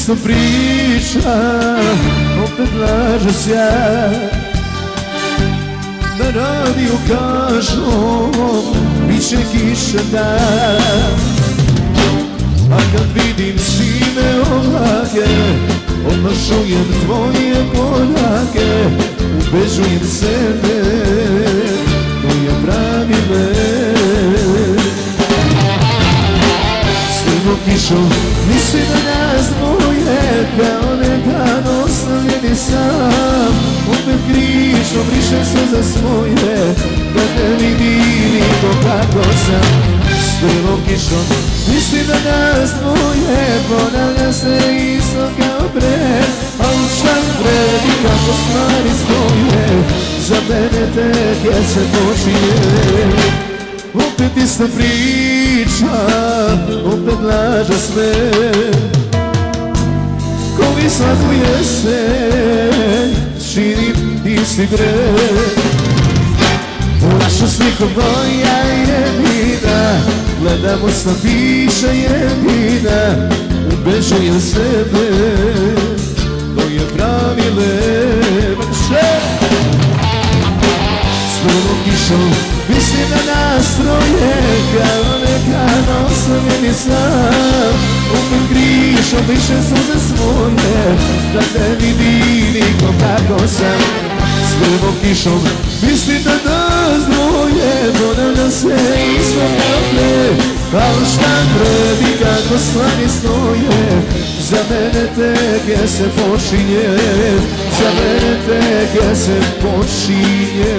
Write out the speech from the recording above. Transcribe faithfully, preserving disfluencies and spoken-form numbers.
isto priča, opet laže sjaj. Na radiju kažu, bit će kiša dan. A kad vidim sine ovake, odmah čujem tvoje korake, ubežujem sebe, to je pravi let. Strmom kišom misli na nas dvoje, kao nekad ostavljeni sam. Opet križom brišem se za svoje, da ne vidi niko kako sam. Strmom kišom misli na nas dvoje, ponavlja se isto kao pre. Al šta vredi kako stvari stoje, za mene tek je se počinje. Opet ista priča, opet laže sve, ko mi svaku jesen činim isti greh. U našu sliku moja jedina, gledamo šta piše jedina, ubežujem sebe, to je pravi let. S prvom kišom mislim na nas troje, kao nekad osamljeni sam. Opet križom brišem suze svoje, da ne vidi niko kako sam. S prvom kišom mislim na nas dvoje, ponavlja se isto kao pre. Al šta vredi kako stvari stoje, za mene tek je se počinje, za mene tek je se počinje.